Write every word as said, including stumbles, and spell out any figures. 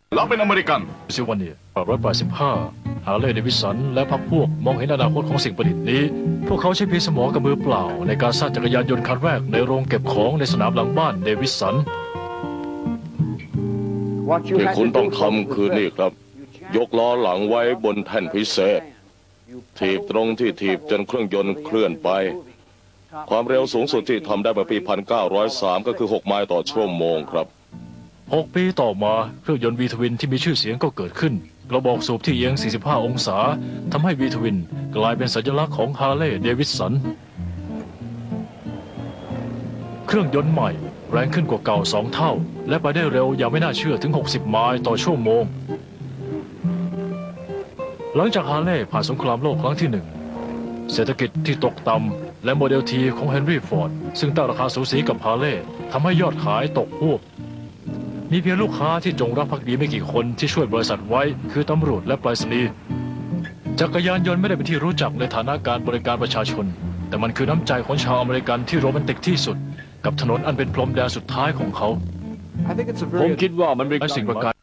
เราเป็นอเมริกันซิวันนี้แปดร้อยแปดสิบห้าฮาร์เลย์เดวิสันและพรรคพวกมองเห็นอนาคตของสิ่งประดิษฐ์นี้พวกเขาใช้เพียงสมองกับมือเปล่าในการสร้างจักรยานยนต์คันแรกในโรงเก็บของในสนามหลังบ้านเดวิสันที่คุณต้องทำคือนี่ครับยกล้อหลังไว้บนแท่นพิเศษถีบตรงที่ถีบจนเครื่องยนต์เคลื่อนไปความเร็วสูงสุดที่ทำได้เมื่อปีหนึ่งพันเก้าร้อยสามก็คือหกไมล์ต่อชั่วโมงครับหกปีต่อมาเครื่องยนต์วีทวินที่มีชื่อเสียงก็เกิดขึ้นกระบอกสูบที่เอียงสี่สิบห้าองศาทำให้วีทวินกลายเป็นสัญลักษณ์ของฮาร์เลย์เดวิสันเครื่องยนต์ใหม่แรงขึ้นกว่าเก่าสองเท่าและไปได้เร็วอย่างไม่น่าเชื่อถึงหกสิบไมล์ต่อชั่วโมงหลังจากฮาร์เลย์ผ่านสงครามโลกครั้งที่หนึ่งเศรษฐกิจที่ตกต่ำและโมเดลทีของเฮนรี่ฟอร์ดซึ่งตั้งราคาสูสีกับฮาร์เลย์ทำให้ยอดขายตกฮวบมีเพียงลูกค้าที่จงรักภักดีไม่กี่คนที่ช่วยบริษัทไว้คือตำรวจและไปรษณีย์จักรยานยนต์ไม่ได้เป็นที่รู้จักในฐานะการบริการประชาชนแต่มันคือน้ำใจของชาวอเมริกันที่โรแมนติกที่สุดกับถนนอันเป็นพรมแดนสุดท้ายของเขาผมคิดว่ามันเป็นไอ้สิ่งประกาย